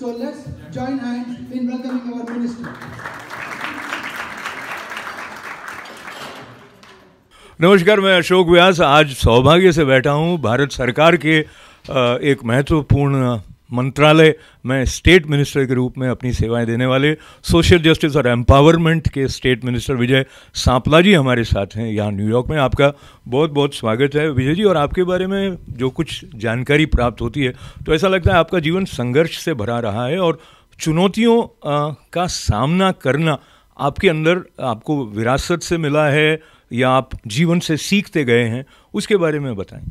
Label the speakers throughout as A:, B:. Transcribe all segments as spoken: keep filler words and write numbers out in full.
A: So let's join hands in welcoming our minister.
B: नमस्कार, मैं अशोक व्यास आज सौभाग्य से बैठा हूँ भारत सरकार के एक महत्वपूर्ण मंत्रालय में स्टेट मिनिस्टर के रूप में अपनी सेवाएं देने वाले सोशल जस्टिस और एम्पावरमेंट के स्टेट मिनिस्टर विजय सांपला जी हमारे साथ हैं यहाँ न्यूयॉर्क में। आपका बहुत बहुत स्वागत है विजय जी। और आपके बारे में जो कुछ जानकारी प्राप्त होती है तो ऐसा लगता है आपका जीवन संघर्ष से भरा रहा है और चुनौतियों का सामना करना आपके अंदर आपको विरासत से मिला है या आप जीवन से सीखते गए हैं, उसके बारे में बताएं।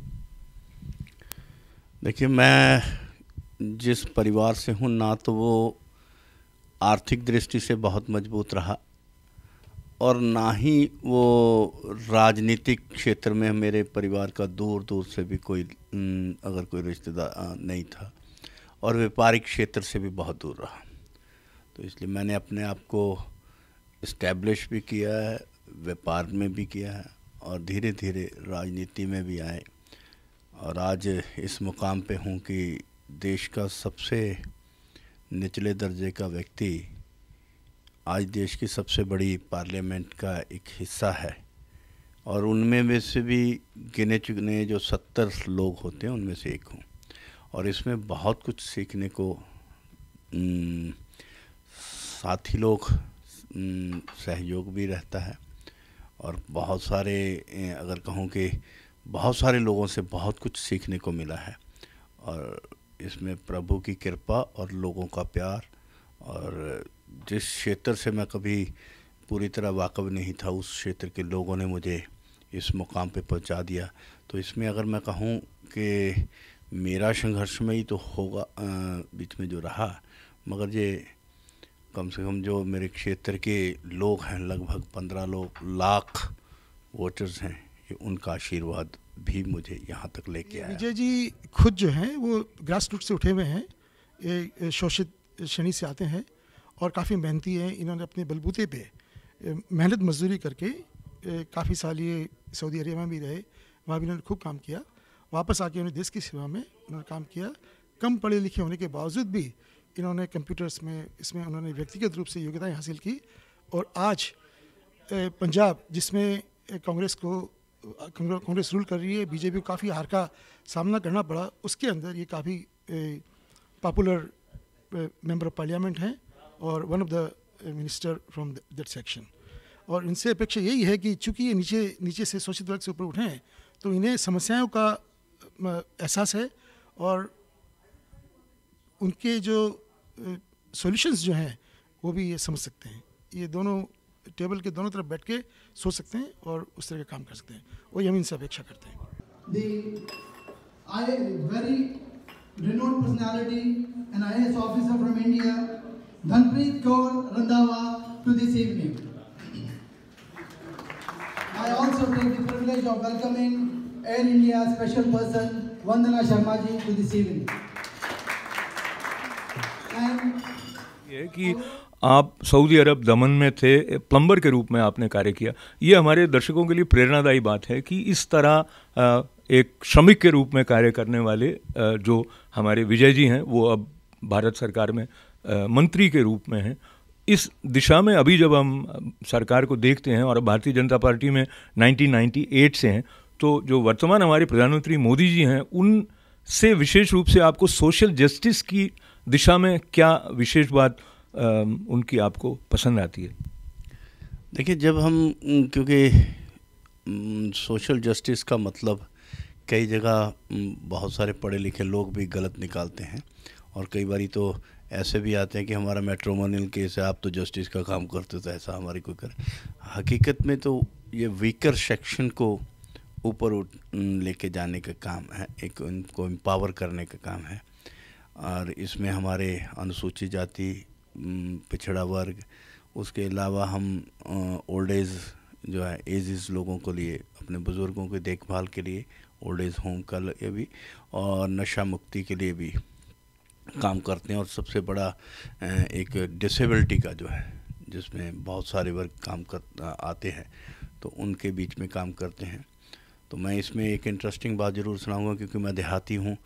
C: देखिए, मैं जिस परिवार से हूँ ना तो वो आर्थिक दृष्टि से बहुत मजबूत रहा और ना ही वो राजनीतिक क्षेत्र में मेरे परिवार का दूर दूर से भी कोई अगर कोई रिश्तेदार नहीं था और व्यापारिक क्षेत्र से भी बहुत दूर रहा। तो इसलिए मैंने अपने आप को इस्टेब्लिश भी किया है, व्यापार में भी किया है और धीरे धीरे राजनीति में भी आए और आज इस मुकाम पे हूँ कि देश का सबसे निचले दर्जे का व्यक्ति आज देश की सबसे बड़ी पार्लियामेंट का एक हिस्सा है और उनमें में से भी गिने चुने जो सत्तर लोग होते हैं उनमें से एक हूँ और इसमें बहुत कुछ सीखने को साथी लोग सहयोग भी रहता है और बहुत सारे अगर कहूँ कि बहुत सारे लोगों से बहुत कुछ सीखने को मिला है और इसमें प्रभु की कृपा और लोगों का प्यार और जिस क्षेत्र से मैं कभी पूरी तरह वाकिफ़ नहीं था उस क्षेत्र के लोगों ने मुझे इस मुकाम पे पहुंचा दिया। तो इसमें अगर मैं कहूँ कि मेरा संघर्ष में ही तो होगा बीच में जो रहा, मगर ये कम से कम जो मेरे क्षेत्र के लोग हैं लगभग पंद्रह लोग लाख वोटर्स हैं, ये उनका आशीर्वाद भी मुझे यहाँ तक लेके आया।
D: विजय जी खुद जो हैं वो ग्रास रूट से उठे हुए हैं, ये शोषित श्रेणी से आते हैं और काफ़ी मेहनती हैं। इन्होंने अपने बलबूते पे मेहनत मजदूरी करके काफ़ी साल ये सऊदी अरेबिया में भी रहे, वहाँ भी इन्होंने खूब काम किया। वापस आके उन्होंने देश की सेवा में उन्होंने काम किया। कम पढ़े लिखे होने के बावजूद भी इन्होंने कंप्यूटर्स में इसमें उन्होंने व्यक्तिगत रूप से योग्यताएँ हासिल की और आज पंजाब जिसमें कांग्रेस को कांग्रेस रूल कर रही है, बीजेपी को काफ़ी हार का सामना करना पड़ा, उसके अंदर ये काफ़ी पॉपुलर मेंबर ऑफ पार्लियामेंट हैं और one of the minister from that section. और इनसे अपेक्षा यही है कि चूँकि ये नीचे नीचे से शोषित वर्ग से ऊपर उठे हैं तो इन्हें समस्याओं का एहसास है और उनके जो सॉल्यूशंस जो हैं वो भी ये समझ सकते हैं। ये दोनों टेबल के दोनों तरफ बैठ के सोच सकते हैं और उस तरह का काम कर सकते हैं, वही हम इनसे अपेक्षा करते हैं।
A: The I very renowned personality, an I A S officer from India, Dhanpreet Kaur Randhawa, to this evening. I also take the privilege of welcoming Air India special person Vandana Sharma ji to this evening. And
B: ये कि आप Saudi अरब दमन में थे, plumber के रूप में आपने कार्य किया। ये हमारे दर्शकों के लिए प्रेरणादायी बात है कि इस तरह एक श्रमिक के रूप में कार्य करने वाले जो हमारे विजय जी हैं वो अब भारत सरकार में मंत्री के रूप में हैं। इस दिशा में अभी जब हम सरकार को देखते हैं और भारतीय जनता पार्टी में नाइनटीन नाइंटी एट से हैं तो जो वर्तमान हमारे प्रधानमंत्री मोदी जी हैं उनसे विशेष रूप से आपको सोशल जस्टिस की दिशा में क्या विशेष बात आ, उनकी आपको पसंद आती है?
C: देखिए, जब हम क्योंकि सोशल जस्टिस का मतलब कई जगह बहुत सारे पढ़े लिखे लोग भी गलत निकालते हैं और कई बारी तो ऐसे भी आते हैं कि हमारा मैट्रिमोनियल केस है, आप तो जस्टिस का काम करते तो ऐसा हमारी कोई करे। हकीकत में तो ये वीकर सेक्शन को ऊपर लेके जाने का काम है, एक उनको एम्पावर करने का काम है और इसमें हमारे अनुसूचित जाति, पिछड़ा वर्ग, उसके अलावा हम ओल्ड एज जो है एजेस लोगों को लिए, अपने बुज़ुर्गों की देखभाल के लिए ओल्ड एज होम का लिए भी और नशा मुक्ति के लिए भी काम करते हैं और सबसे बड़ा एक डिसेबिलिटी का जो है जिसमें बहुत सारे वर्ग काम कर आते हैं तो उनके बीच में काम करते हैं। तो मैं इसमें एक इंटरेस्टिंग बात ज़रूर सुनाऊंगा क्योंकि मैं देहाती हूँ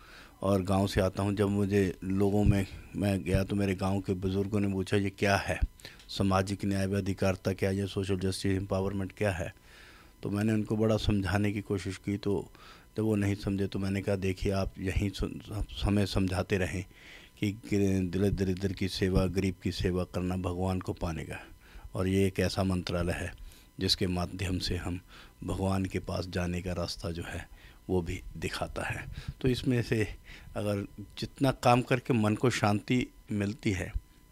C: और गांव से आता हूं। जब मुझे लोगों में मैं गया तो मेरे गांव के बुज़ुर्गों ने पूछा ये क्या है, सामाजिक न्याय व अधिकारिता क्या है, ये सोशल जस्टिस एम्पावरमेंट क्या है। तो मैंने उनको बड़ा समझाने की कोशिश की, तो जब वो नहीं समझे तो मैंने कहा देखिए आप यहीं हमें समझाते रहें कि दिल दरिद्र की सेवा, गरीब की सेवा करना भगवान को पाने का, और ये एक ऐसा मंत्रालय है जिसके माध्यम से हम भगवान के पास जाने का रास्ता जो है वो भी दिखाता है। तो इसमें से अगर जितना काम करके मन को शांति मिलती है,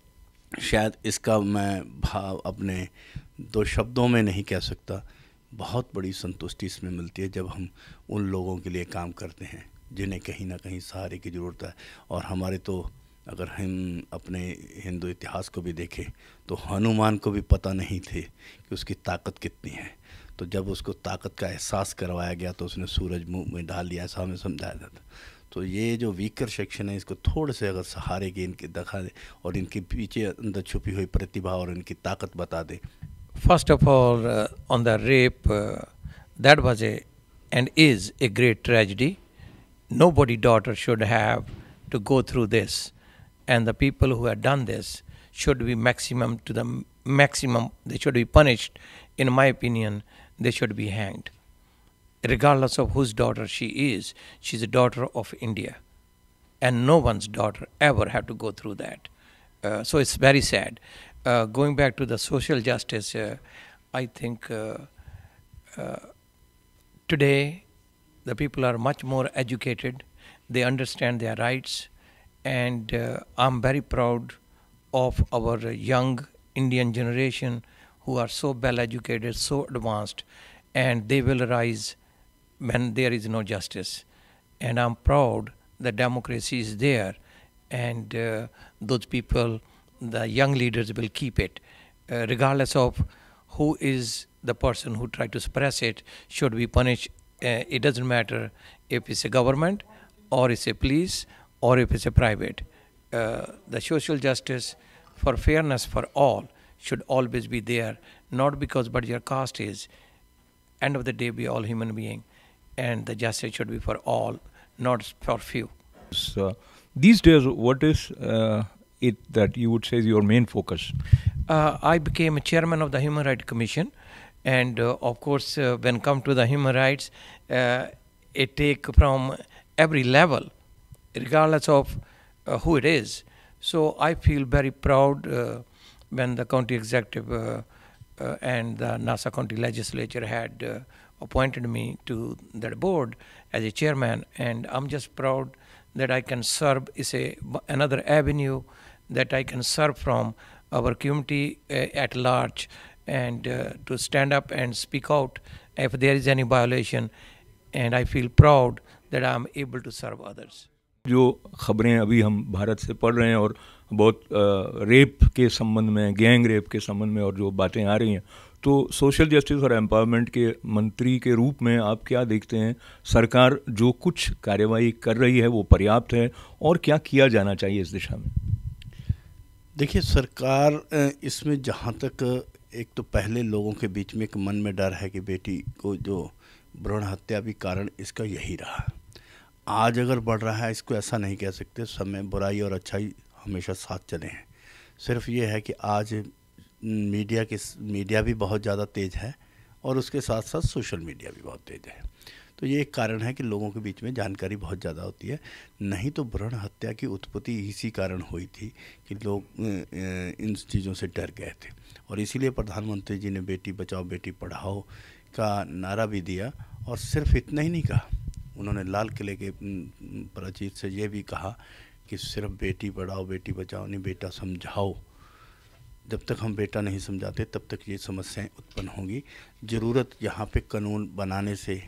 C: शायद इसका मैं भाव अपने दो शब्दों में नहीं कह सकता। बहुत बड़ी संतुष्टि इसमें मिलती है जब हम उन लोगों के लिए काम करते हैं जिन्हें कहीं ना कहीं सहारे की ज़रूरत है। और हमारे तो अगर हम अपने हिंदू इतिहास को भी देखें तो हनुमान को भी पता नहीं थे कि उसकी ताकत कितनी है, तो जब उसको ताकत का एहसास करवाया गया तो उसने सूरज मुंह में डाल लिया, ऐसा हमें समझाया जाता। तो ये जो वीकर सेक्शन है इसको थोड़े से अगर सहारे के इनके दिखा दे और इनके पीछे अंदर छुपी हुई प्रतिभा और इनकी ताकत बता दे।
E: First of all, uh, on the rape, uh, that was a and is a great tragedy. Nobody daughter should have to go through this, and the people who have done this should be maximum to the maximum. They should be punished. In my opinion, they should be hanged, regardless of whose daughter she is. She's a daughter of India, and no one's daughter ever have to go through that. Uh, so it's very sad. Uh, going back to the social justice, uh, I think uh, uh, today the people are much more educated. They understand their rights, and uh, I'm very proud of our young Indian generation who are so well educated, so advanced, and they will rise when there is no justice. And I'm proud that democracy is there, and uh, those people, the young leaders, will keep it, uh, regardless of who is the person who tried to suppress it, should be punished. Uh, it doesn't matter if it's a government or it's a police or if it's a private. Uh, the social justice for fairness for all should always be there, not because what your caste is. End of the day, we all human being, and the justice should be for all, not for few.
B: So, these days, what is uh, it that you would say is your main focus?
E: Uh, I became a chairman of the Human Rights Commission, and uh, of course, uh, when come to the human rights, uh, it take from every level, regardless of uh, who it is. So I feel very proud uh, when the county executive uh, uh, and the Nassau County Legislature had uh, appointed me to that board as a chairman, and I'm just proud that I can serve is a another avenue that I can serve from our community uh, at large, and uh, to stand up and speak out if there is any violation, and I feel proud that I'm able to serve others.
B: जो खबरें अभी हम भारत से पढ़ रहे हैं और बहुत रेप के संबंध में, गैंग रेप के संबंध में और जो बातें आ रही हैं, तो सोशल जस्टिस और एम्पावरमेंट के मंत्री के रूप में आप क्या देखते हैं? सरकार जो कुछ कार्यवाही कर रही है वो पर्याप्त है, और क्या किया जाना चाहिए इस दिशा में?
C: देखिए, सरकार इसमें जहाँ तक, एक तो पहले लोगों के बीच में एक मन में डर है कि बेटी को जो भ्रूण हत्या भी कारण इसका यही रहा। आज अगर बढ़ रहा है, इसको ऐसा नहीं कह सकते, समय बुराई और अच्छाई हमेशा साथ चले हैं। सिर्फ ये है कि आज मीडिया के मीडिया भी बहुत ज़्यादा तेज़ है और उसके साथ साथ सोशल मीडिया भी बहुत तेज़ है, तो ये एक कारण है कि लोगों के बीच में जानकारी बहुत ज़्यादा होती है। नहीं तो भ्रूण हत्या की उत्पत्ति इसी कारण हुई थी कि लोग इन चीज़ों से डर गए थे, और इसीलिए प्रधानमंत्री जी ने बेटी बचाओ बेटी पढ़ाओ का नारा भी दिया। और सिर्फ इतना ही नहीं कहा, उन्होंने लाल किले के प्राचीर से ये भी कहा कि सिर्फ बेटी पढ़ाओ बेटी बचाओ नहीं, बेटा समझाओ। जब तक हम बेटा नहीं समझाते तब तक ये समस्याएं उत्पन्न होंगी। ज़रूरत यहाँ पे कानून बनाने से,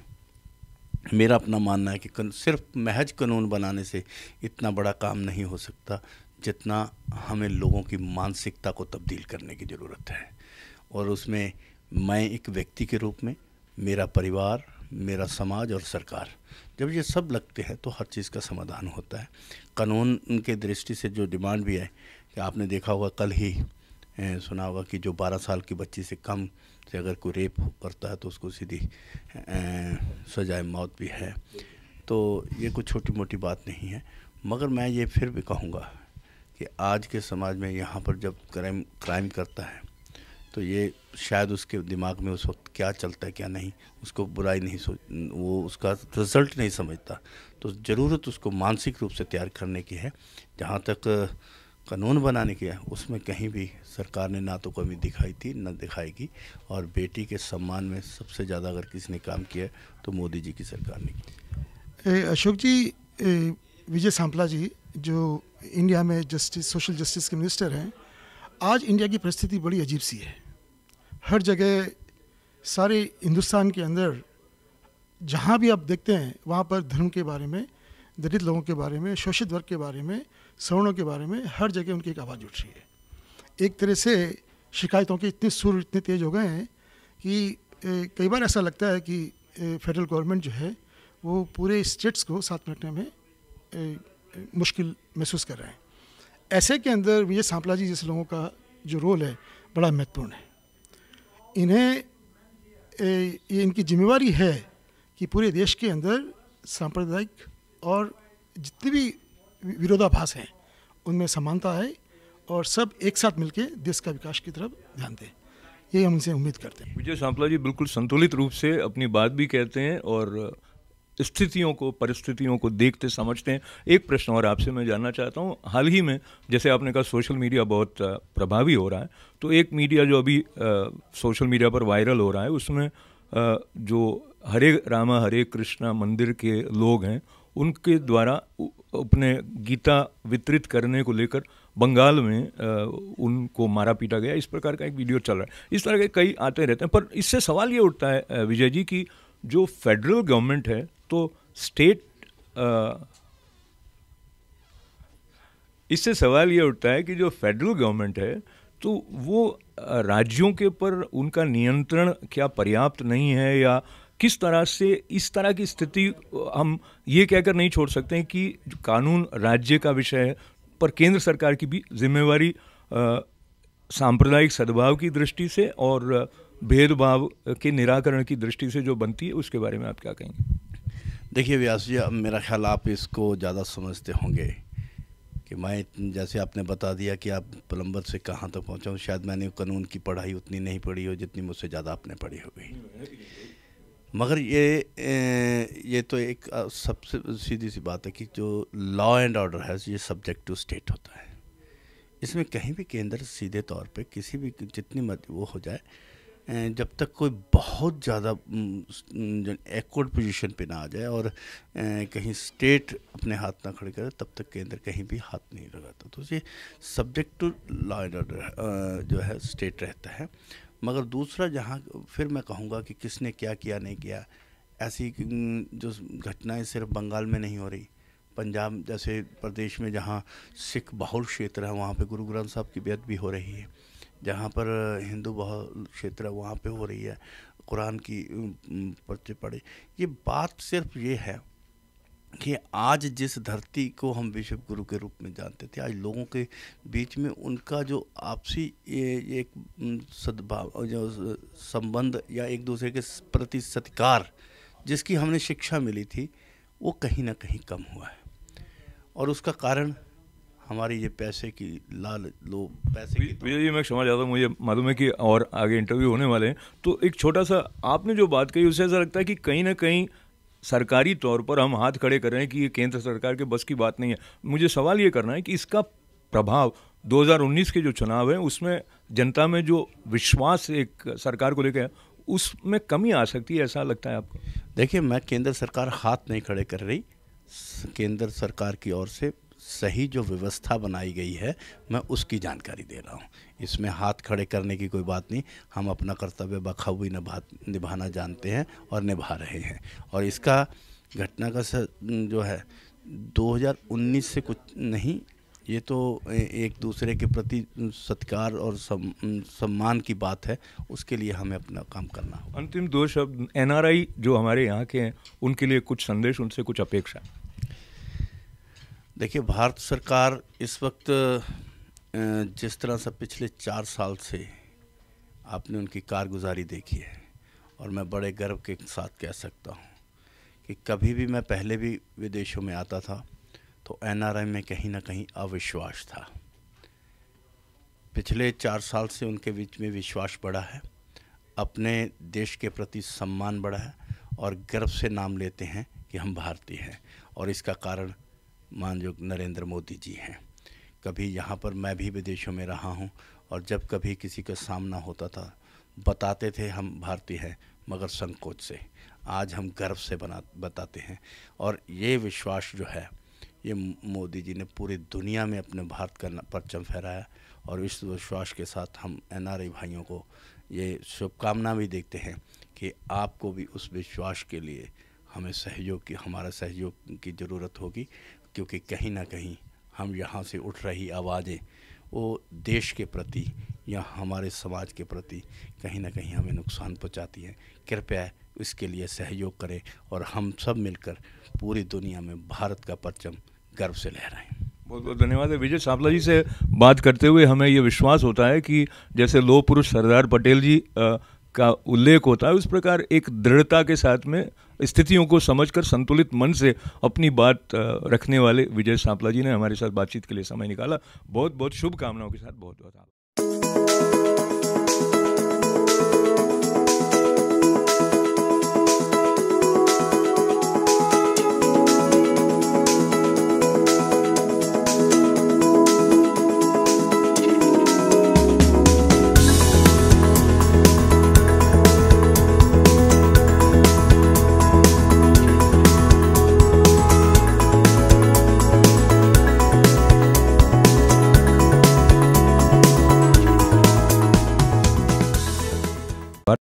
C: मेरा अपना मानना है कि सिर्फ महज कानून बनाने से इतना बड़ा काम नहीं हो सकता, जितना हमें लोगों की मानसिकता को तब्दील करने की ज़रूरत है। और उसमें मैं एक व्यक्ति के रूप में, मेरा परिवार, मेरा समाज और सरकार, जब ये सब लगते हैं तो हर चीज़ का समाधान होता है। कानून के दृष्टि से जो डिमांड भी है कि आपने देखा होगा, कल ही ए, सुना होगा कि जो बारह साल की बच्ची से कम से अगर कोई रेप करता है तो उसको सीधी सजाए मौत भी है। तो ये कोई छोटी मोटी बात नहीं है। मगर मैं ये फिर भी कहूँगा कि आज के समाज में यहाँ पर जब क्राइम क्राइम करता है तो ये शायद उसके दिमाग में उस वक्त क्या चलता है क्या नहीं, उसको बुराई नहीं सोच, वो उसका रिज़ल्ट नहीं समझता। तो ज़रूरत उसको मानसिक रूप से तैयार करने की है। जहाँ तक कानून बनाने की है, उसमें कहीं भी सरकार ने ना तो कमी दिखाई थी न दिखाएगी। और बेटी के सम्मान में सबसे ज़्यादा अगर किसी ने काम किया है तो मोदी जी की सरकार ने किया।
D: अशोक जी, ए, विजय सांपला जी जो इंडिया में जस्टिस सोशल जस्टिस के मिनिस्टर हैं, आज इंडिया की परिस्थिति बड़ी अजीब सी है। हर जगह सारे हिंदुस्तान के अंदर जहाँ भी आप देखते हैं वहाँ पर धर्म के बारे में, दलित लोगों के बारे में, शोषित वर्ग के बारे में, सवर्णों के बारे में हर जगह उनकी एक आवाज़ उठ रही है। एक तरह से शिकायतों के इतने सुर इतने तेज़ हो गए हैं कि ए, कई बार ऐसा लगता है कि फेडरल गवर्नमेंट जो है वो पूरे स्टेट्स को साथ में रखने में ए, ए, मुश्किल महसूस कर रहे हैं। ऐसे के अंदर विजय सांपला जी जैसे लोगों का जो रोल है बड़ा महत्वपूर्ण है। इन्हें ए, ये इनकी जिम्मेवारी है कि पूरे देश के अंदर सांप्रदायिक और जितने भी विरोधाभास हैं उनमें समानता है और सब एक साथ मिलकर देश का विकास की तरफ ध्यान दें, ये हम उनसे उम्मीद करते हैं।
B: विजय सांपला जी बिल्कुल संतुलित रूप से अपनी बात भी कहते हैं और स्थितियों को, परिस्थितियों को देखते समझते हैं। एक प्रश्न और आपसे मैं जानना चाहता हूँ, हाल ही में जैसे आपने कहा सोशल मीडिया बहुत प्रभावी हो रहा है, तो एक मीडिया जो अभी आ, सोशल मीडिया पर वायरल हो रहा है उसमें आ, जो हरे रामा हरे कृष्णा मंदिर के लोग हैं उनके द्वारा अपने गीता वितरित करने को लेकर बंगाल में आ, उनको मारा पीटा गया, इस प्रकार का एक वीडियो चल रहा है। इस तरह के कई आते रहते हैं, पर इससे सवाल ये उठता है विजय जी की जो फेडरल गवर्नमेंट है तो स्टेट आ, इससे सवाल ये उठता है कि जो फेडरल गवर्नमेंट है तो वो राज्यों के ऊपर उनका नियंत्रण क्या पर्याप्त नहीं है, या किस तरह से इस तरह की स्थिति हम ये कहकर नहीं छोड़ सकते हैं कि कानून राज्य का विषय है पर केंद्र सरकार की भी जिम्मेवारी सांप्रदायिक सद्भाव की दृष्टि से और भेदभाव के निराकरण की दृष्टि से जो बनती है, उसके बारे में आप क्या कहेंगे?
C: देखिए व्यास जी, अब मेरा ख्याल आप इसको ज़्यादा समझते होंगे कि मैं, जैसे आपने बता दिया कि आप प्लम्बर से कहाँ तक पहुँचा हूँ, शायद मैंने कानून की पढ़ाई उतनी नहीं पढ़ी हो जितनी मुझसे ज़्यादा आपने पढ़ी होगी। मगर ये ये तो एक सबसे सीधी सी बात है कि जो लॉ एंड ऑर्डर है ये सब्जेक्ट टू स्टेट होता है। इसमें कहीं भी केंद्र सीधे तौर पे किसी भी जितनी मत वो हो जाए, जब तक कोई बहुत ज़्यादा एक्वर्ड पोजीशन पे ना आ जाए और कहीं स्टेट अपने हाथ ना खड़े करे, तब तक केंद्र कहीं भी हाथ नहीं लगाता। तो ये subject to law and order जो है स्टेट रहता है। मगर दूसरा, जहाँ फिर मैं कहूँगा कि किसने क्या किया नहीं किया, ऐसी जो घटनाएं सिर्फ बंगाल में नहीं हो रही, पंजाब जैसे प्रदेश में जहाँ सिख बहुल क्षेत्र है वहाँ पे गुरु ग्रंथ साहब की बेअदबी भी हो रही है, जहाँ पर हिंदू बहुल क्षेत्र है वहाँ पे हो रही है, कुरान की पर्चे पड़े। ये बात सिर्फ ये है कि आज जिस धरती को हम विश्व गुरु के रूप में जानते थे, आज लोगों के बीच में उनका जो आपसी ये एक सद्भाव, जो संबंध या एक दूसरे के प्रति सत्कार जिसकी हमने शिक्षा मिली थी, वो कहीं ना कहीं कम हुआ है। और उसका कारण हमारी ये पैसे की लाल लो पैसे की।
B: भैया जी मैं क्षमा चाहता हूँ, मुझे मालूम है कि और आगे इंटरव्यू होने वाले हैं, तो एक छोटा सा आपने जो बात कही उससे ऐसा लगता है कि कहीं ना कहीं सरकारी तौर पर हम हाथ खड़े कर रहे हैं कि ये केंद्र सरकार के बस की बात नहीं है। मुझे सवाल ये करना है कि इसका प्रभाव दो हज़ार उन्नीस के जो चुनाव है उसमें जनता में जो विश्वास एक सरकार को लेकर उसमें कमी आ सकती है, ऐसा लगता है आपको?
C: देखिए, मैं केंद्र सरकार हाथ नहीं खड़े कर रही, केंद्र सरकार की ओर से सही जो व्यवस्था बनाई गई है मैं उसकी जानकारी दे रहा हूँ। इसमें हाथ खड़े करने की कोई बात नहीं, हम अपना कर्तव्य बखूबी निभा निभाना जानते हैं और निभा रहे हैं। और इसका घटना का जो है दो हज़ार उन्नीस से कुछ नहीं, ये तो एक दूसरे के प्रति सत्कार और सम, सम्मान की बात है, उसके लिए हमें अपना काम करना होगा।
B: अंतिम दो शब्द, एनआरआई जो हमारे यहाँ के हैं उनके लिए कुछ संदेश, उनसे कुछ अपेक्षा?
C: देखिए, भारत सरकार इस वक्त जिस तरह से पिछले चार साल से आपने उनकी कारगुजारी देखी है, और मैं बड़े गर्व के साथ कह सकता हूँ कि कभी भी मैं पहले भी विदेशों में आता था तो एन आर आई में कहीं ना कहीं अविश्वास था। पिछले चार साल से उनके बीच में विश्वास बढ़ा है, अपने देश के प्रति सम्मान बढ़ा है और गर्व से नाम लेते हैं कि हम भारतीय हैं। और इसका कारण माननीय नरेंद्र मोदी जी हैं। कभी यहाँ पर मैं भी विदेशों में रहा हूँ और जब कभी किसी का सामना होता था बताते थे हम भारतीय हैं, मगर संकोच से। आज हम गर्व से बना बताते हैं और ये विश्वास जो है ये मोदी जी ने पूरी दुनिया में अपने भारत का परचम फहराया। और इस विश्वास के साथ हम एन आर आई भाइयों को ये शुभकामना भी देते हैं कि आपको भी उस विश्वास के लिए हमें सहयोग की हमारा सहयोग की ज़रूरत होगी, क्योंकि कहीं ना कहीं हम यहाँ से उठ रही आवाज़ें वो देश के प्रति या हमारे समाज के प्रति कहीं ना कहीं हमें नुकसान पहुँचाती हैं। कृपया इसके लिए सहयोग करें और हम सब मिलकर पूरी दुनिया में भारत का परचम गर्व से लहराएं।
B: बहुत बहुत धन्यवाद है। विजय सांपला जी से बात करते हुए हमें ये विश्वास होता है कि जैसे लोह पुरुष सरदार पटेल जी आ, का उल्लेख होता है, उस प्रकार एक दृढ़ता के साथ में स्थितियों को समझकर संतुलित मन से अपनी बात रखने वाले विजय सांपला जी ने हमारे साथ बातचीत के लिए समय निकाला। बहुत बहुत शुभकामनाओं के साथ बहुत बहुत